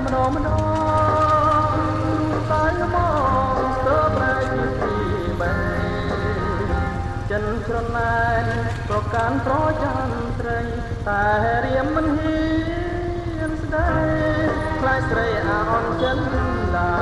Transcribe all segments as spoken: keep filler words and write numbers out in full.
ម្ដងម្ដងតែមកស្ទើរប្រែជាទីបែចិនច្រណែនប្រកាន់ប្រច័ន្ទត្រីតែរៀមមិនហ៊ានស្ដីខ្លាចស្រីអាអន់ចិនឡា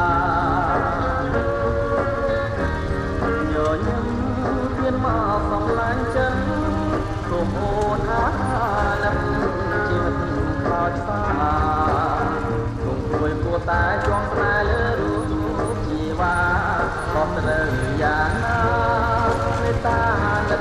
ញញឹមមានមកសំឡាញ់ចិនគុំអូនអាលឹមជីវិតខ្លោចសាគុំគួយគួរតែជាប់ស្នេហ៍លើរូបជីវ៉ាក៏ត្រូវយ៉ាងណាមេត្តាទឹក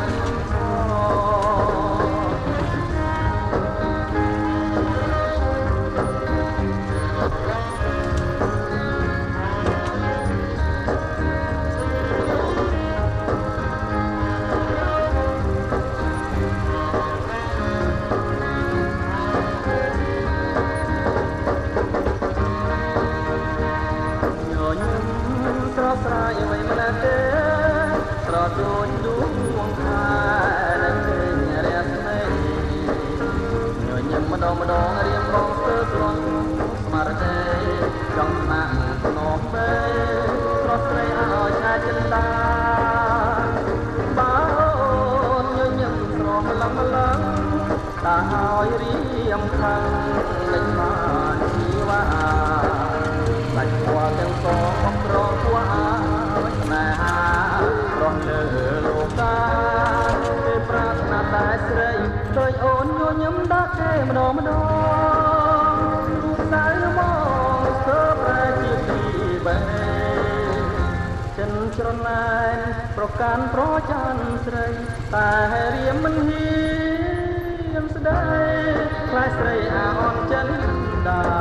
ស្រ័យអ្វីមិនទេស្រដូចដួងខែដែលឃើញរស្មីញញឹមម្ដងម្ដងរៀមបងស្ទើរស្លន់ស្មារតីចង់ស្នាក់ស្នំពេស្រស់ស្រីឲ្យឆាយចិនដាបើអូនញញឹមស្រស់ម្លឹងម្លឹងតាឲ្យរៀមខឹងលេចបានជីវ៉ាសាច់គួរទាំងសងមកក្រគួរស្នេហារស់លើលោកតាគេប្រាថ្នាតែស្រីដោយអូនញញឹមដាក់គេម្ដងម្ដងរូបដៃមកស្ទើរប្រែជាទីបែចិនច្រណែនប្រកាន់ប្រច័ន្ទស្រីតែរៀមមិនហ៊ានស្ដីខ្លាចស្រីអាអន់ចិនដា